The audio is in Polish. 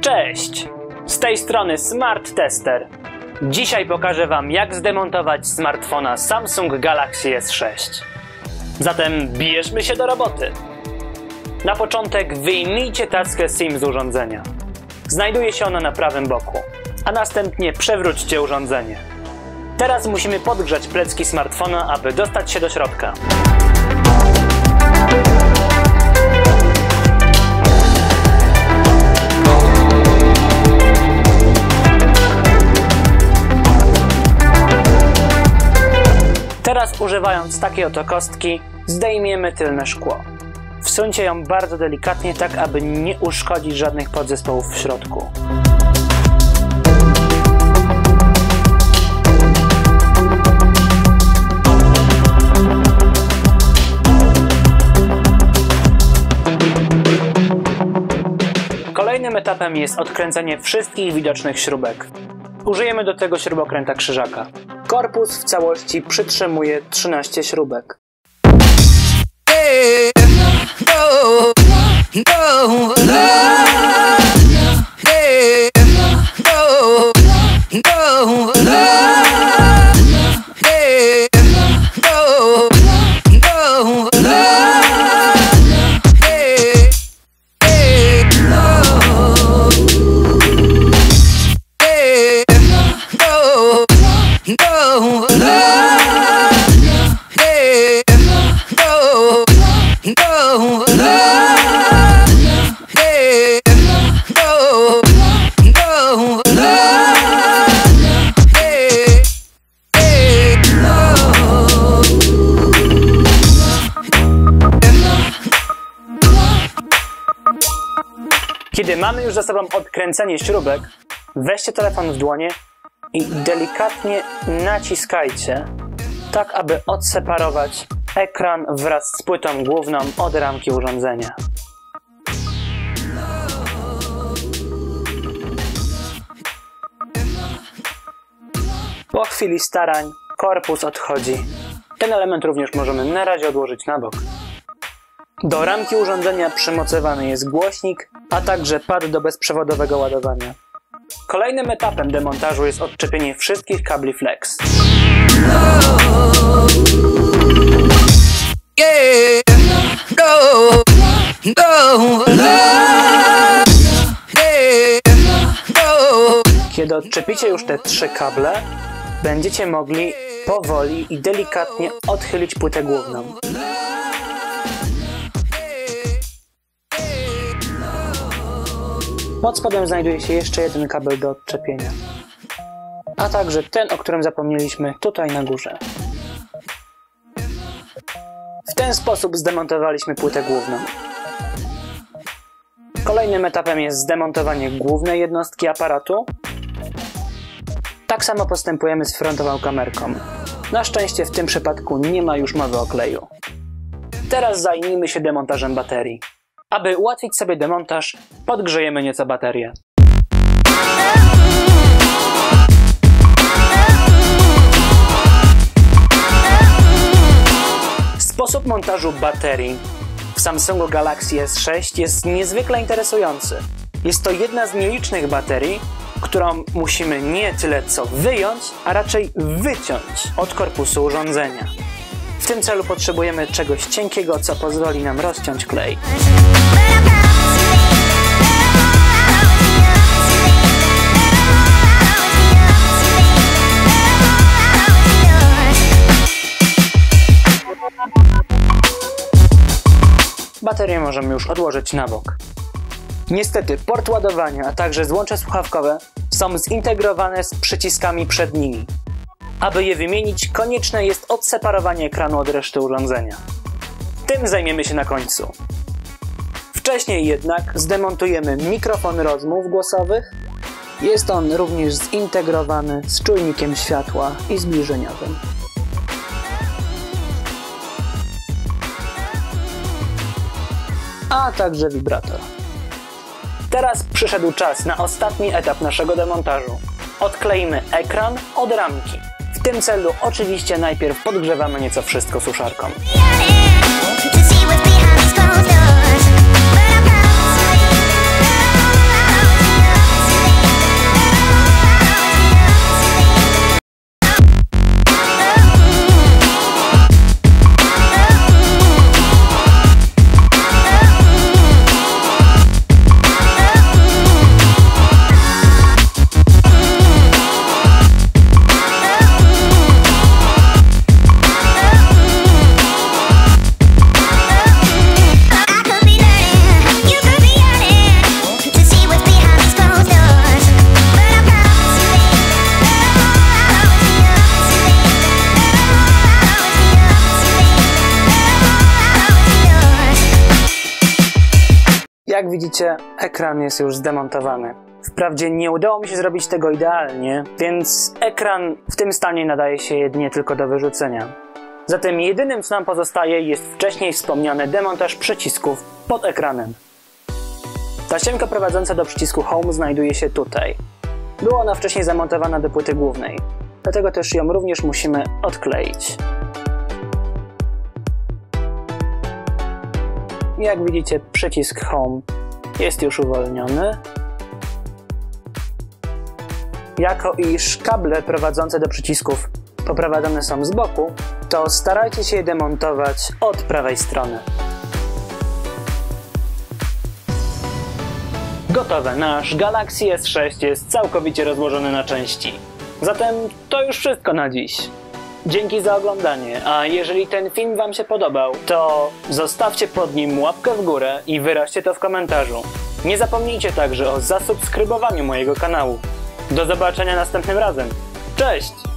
Cześć! Z tej strony Smart Tester. Dzisiaj pokażę Wam, jak zdemontować smartfona Samsung Galaxy S6. Zatem bierzmy się do roboty. Na początek wyjmijcie tackę SIM z urządzenia. Znajduje się ona na prawym boku, a następnie przewróćcie urządzenie. Teraz musimy podgrzać plecki smartfona, aby dostać się do środka. Teraz używając takiej oto kostki zdejmiemy tylne szkło. Wsuńcie ją bardzo delikatnie, tak aby nie uszkodzić żadnych podzespołów w środku. Kolejnym etapem jest odkręcenie wszystkich widocznych śrubek. Użyjemy do tego śrubokręta krzyżaka. Korpus w całości przytrzymuje 13 śrubek. Kiedy mamy już za sobą odkręcenie śrubek, weźcie telefon w dłonie i delikatnie naciskajcie, tak aby odseparować ekran wraz z płytą główną od ramki urządzenia. Po chwili starań korpus odchodzi. Ten element również możemy na razie odłożyć na bok. Do ramki urządzenia przymocowany jest głośnik, a także pad do bezprzewodowego ładowania. Kolejnym etapem demontażu jest odczepienie wszystkich kabli flex. Kiedy odczepicie już te 3 kable, będziecie mogli powoli i delikatnie odchylić płytę główną. Pod spodem znajduje się jeszcze jeden kabel do odczepienia, a także ten, o którym zapomnieliśmy tutaj na górze. W ten sposób zdemontowaliśmy płytę główną. Kolejnym etapem jest zdemontowanie głównej jednostki aparatu. Tak samo postępujemy z frontową kamerką. Na szczęście w tym przypadku nie ma już mowy o kleju. Teraz zajmijmy się demontażem baterii. Aby ułatwić sobie demontaż, podgrzejemy nieco baterię. Sposób montażu baterii w Samsungu Galaxy S6 jest niezwykle interesujący. Jest to jedna z nielicznych baterii, którą musimy nie tyle co wyjąć, a raczej wyciąć od korpusu urządzenia. W tym celu potrzebujemy czegoś cienkiego, co pozwoli nam rozciąć klej. Baterię możemy już odłożyć na bok. Niestety port ładowania, a także złącze słuchawkowe są zintegrowane z przyciskami przed nimi. Aby je wymienić, konieczne jest odseparowanie ekranu od reszty urządzenia. Tym zajmiemy się na końcu. Wcześniej jednak zdemontujemy mikrofon rozmów głosowych. Jest on również zintegrowany z czujnikiem światła i zbliżeniowym. A także wibrator. Teraz przyszedł czas na ostatni etap naszego demontażu. Odkleimy ekran od ramki. W tym celu oczywiście najpierw podgrzewamy nieco wszystko suszarką. widzicie, ekran jest już zdemontowany. Wprawdzie nie udało mi się zrobić tego idealnie, więc ekran w tym stanie nadaje się jedynie tylko do wyrzucenia. Zatem jedynym, co nam pozostaje, jest wcześniej wspomniany demontaż przycisków pod ekranem. Tasiemka prowadząca do przycisku Home znajduje się tutaj. Była ona wcześniej zamontowana do płyty głównej, dlatego też ją również musimy odkleić. Jak widzicie, przycisk Home jest już uwolniony. Jako iż kable prowadzące do przycisków poprowadzone są z boku, to starajcie się je demontować od prawej strony. Gotowe, nasz Galaxy S6 jest całkowicie rozłożony na części. Zatem to już wszystko na dziś. Dzięki za oglądanie, a jeżeli ten film Wam się podobał, to zostawcie pod nim łapkę w górę i wyraźcie to w komentarzu. Nie zapomnijcie także o zasubskrybowaniu mojego kanału. Do zobaczenia następnym razem. Cześć!